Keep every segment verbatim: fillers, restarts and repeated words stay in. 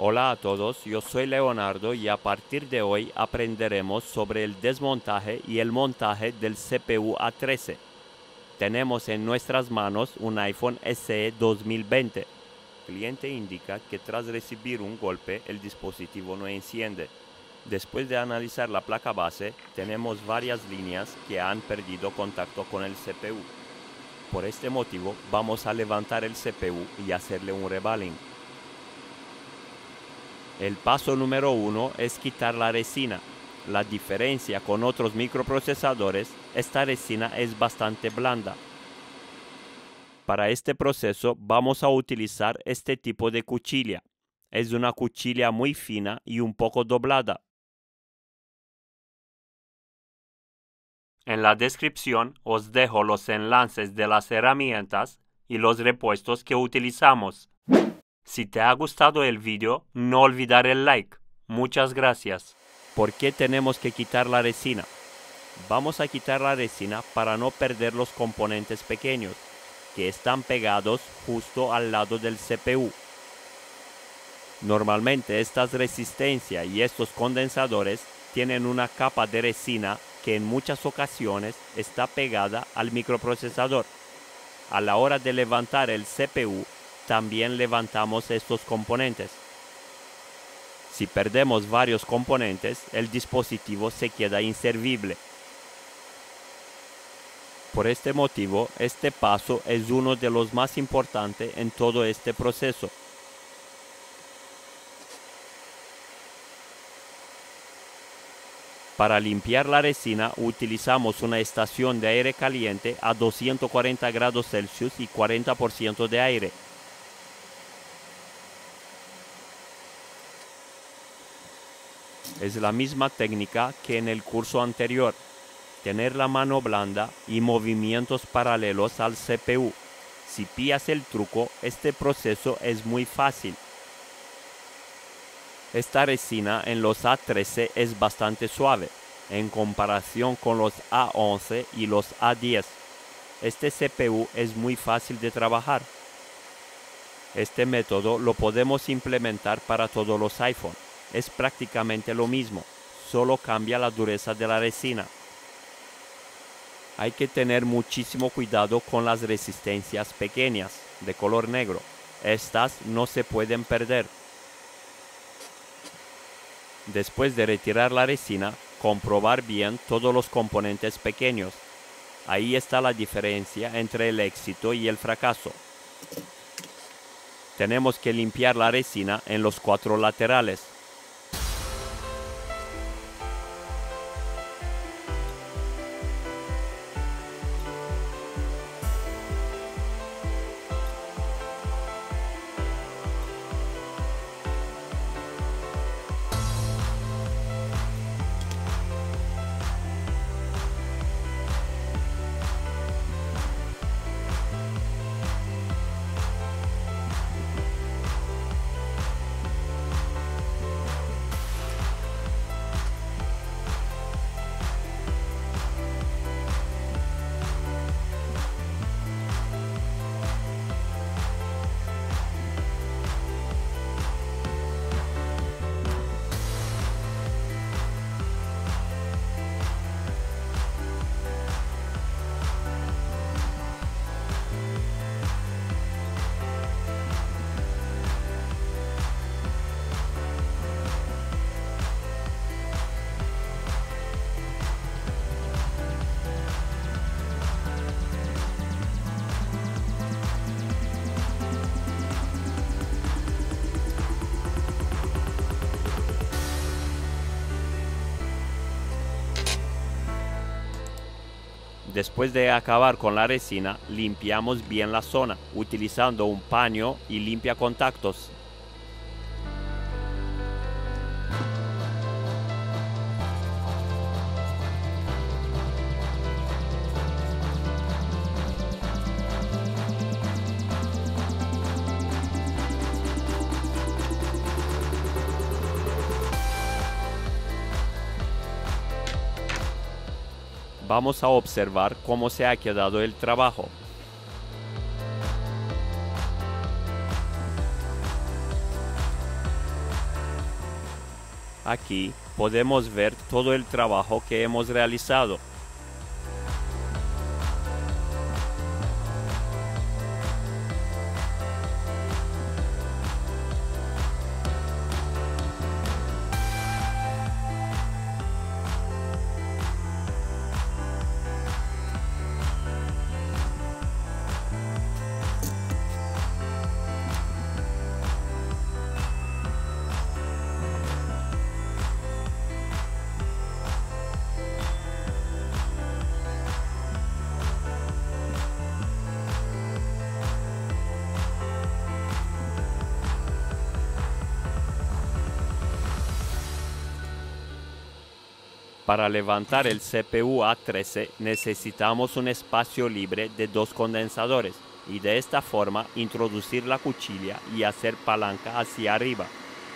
Hola a todos, yo soy Leonardo y a partir de hoy aprenderemos sobre el desmontaje y el montaje del C P U A trece. Tenemos en nuestras manos un iPhone S E dos mil veinte. El cliente indica que tras recibir un golpe el dispositivo no enciende. Después de analizar la placa base, tenemos varias líneas que han perdido contacto con el C P U. Por este motivo, vamos a levantar el C P U y hacerle un reballing. El paso número uno es quitar la resina. La diferencia con otros microprocesadores, esta resina es bastante blanda. Para este proceso vamos a utilizar este tipo de cuchilla. Es una cuchilla muy fina y un poco doblada. En la descripción os dejo los enlaces de las herramientas y los repuestos que utilizamos. Si te ha gustado el vídeo, no olvidar el like. Muchas gracias. ¿Por qué tenemos que quitar la resina? Vamos a quitar la resina para no perder los componentes pequeños, que están pegados justo al lado del C P U. Normalmente estas resistencias y estos condensadores tienen una capa de resina que en muchas ocasiones está pegada al microprocesador. A la hora de levantar el C P U, también levantamos estos componentes. Si perdemos varios componentes, el dispositivo se queda inservible. Por este motivo, este paso es uno de los más importantes en todo este proceso. Para limpiar la resina utilizamos una estación de aire caliente a doscientos cuarenta grados Celsius y cuarenta por ciento de aire. Es la misma técnica que en el curso anterior, tener la mano blanda y movimientos paralelos al C P U. Si pillas el truco, este proceso es muy fácil. Esta resina en los A trece es bastante suave, en comparación con los A once y los A diez. Este C P U es muy fácil de trabajar. Este método lo podemos implementar para todos los iPhone. Es prácticamente lo mismo, solo cambia la dureza de la resina. Hay que tener muchísimo cuidado con las resistencias pequeñas, de color negro. Estas no se pueden perder. Después de retirar la resina, comprobar bien todos los componentes pequeños. Ahí está la diferencia entre el éxito y el fracaso. Tenemos que limpiar la resina en los cuatro laterales. Después de acabar con la resina, limpiamos bien la zona, utilizando un paño y limpia contactos. Vamos a observar cómo se ha quedado el trabajo. Aquí podemos ver todo el trabajo que hemos realizado. Para levantar el C P U A trece necesitamos un espacio libre de dos condensadores y de esta forma introducir la cuchilla y hacer palanca hacia arriba.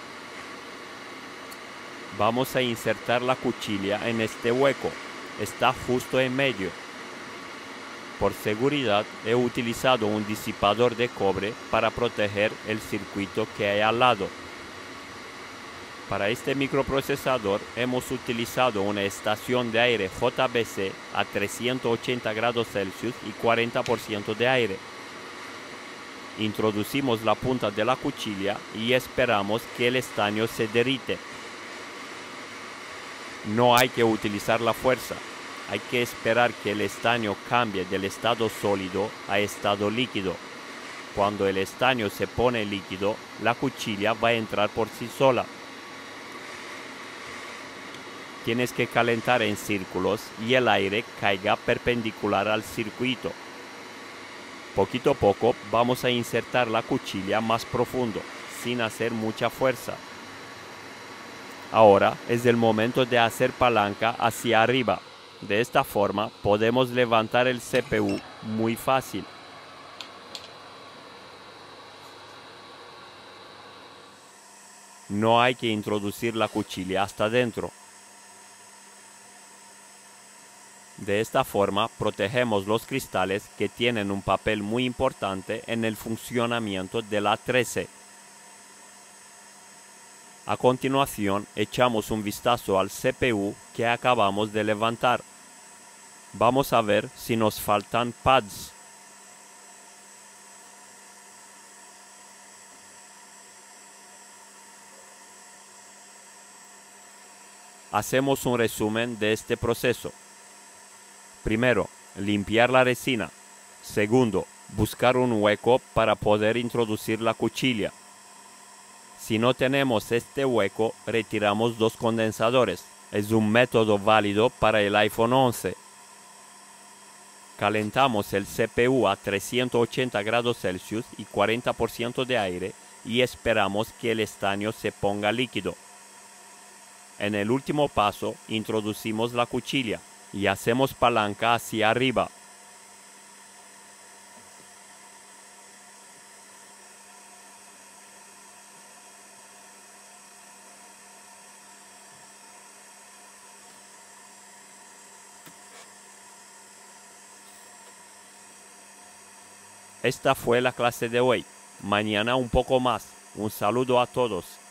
Vamos a insertar la cuchilla en este hueco, está justo en medio. Por seguridad he utilizado un disipador de cobre para proteger el circuito que hay al lado. Para este microprocesador hemos utilizado una estación de aire J B C a trescientos ochenta grados Celsius y cuarenta por ciento de aire. Introducimos la punta de la cuchilla y esperamos que el estaño se derrite. No hay que utilizar la fuerza, hay que esperar que el estaño cambie del estado sólido a estado líquido. Cuando el estaño se pone líquido, la cuchilla va a entrar por sí sola. Tienes que calentar en círculos y el aire caiga perpendicular al circuito. Poquito a poco vamos a insertar la cuchilla más profundo, sin hacer mucha fuerza. Ahora es el momento de hacer palanca hacia arriba. De esta forma podemos levantar el C P U muy fácil. No hay que introducir la cuchilla hasta dentro. De esta forma protegemos los cristales que tienen un papel muy importante en el funcionamiento del A trece. A continuación echamos un vistazo al C P U que acabamos de levantar. Vamos a ver si nos faltan pads. Hacemos un resumen de este proceso. Primero, limpiar la resina. Segundo, buscar un hueco para poder introducir la cuchilla. Si no tenemos este hueco, retiramos dos condensadores. Es un método válido para el iPhone once. Calentamos el C P U a trescientos ochenta grados Celsius y cuarenta por ciento de aire y esperamos que el estaño se ponga líquido. En el último paso, introducimos la cuchilla y hacemos palanca hacia arriba. Esta fue la clase de hoy. Mañana un poco más. Un saludo a todos.